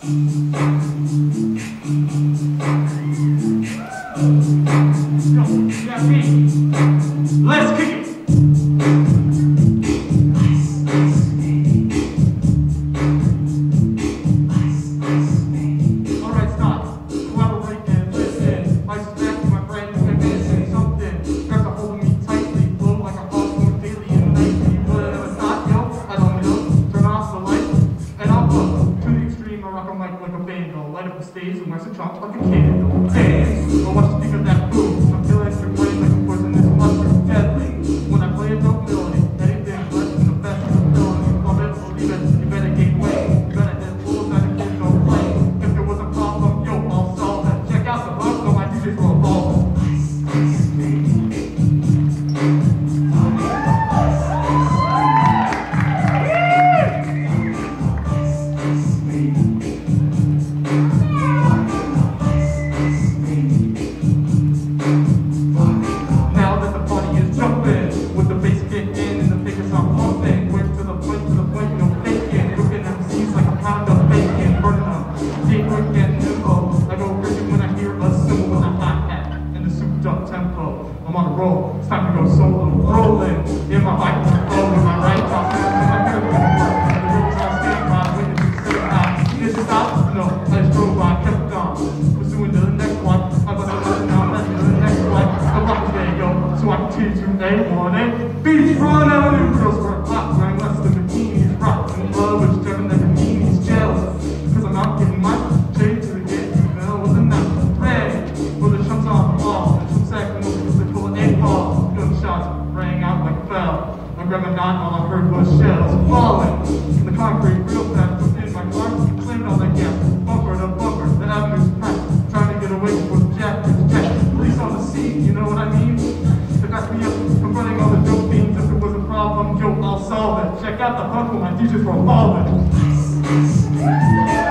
Let's kick it. All right, stop. Collaborate and listen. My snack, my friend, and missing something. Grab the hold of me tightly, flow like a hawk daily and nightly. Will it ever stop, yo? I don't know. Turn off the lights, and I'll go to the extreme. I rock a mic like a banjo. Light up the stage and wax a chop like a candle. Dance. But what you think of that boom? I'm feeling your brain like a poisonous mushroom. Deadly. When I play a dope melody, anything less than the best of the melody. Love it, believe it, you better gain weight. You better hit fools that a kid don't play. If there was a problem, yo, I'll solve it. Check out the hook, so my DJs will evolve. Check out the hook when my DJs were falling.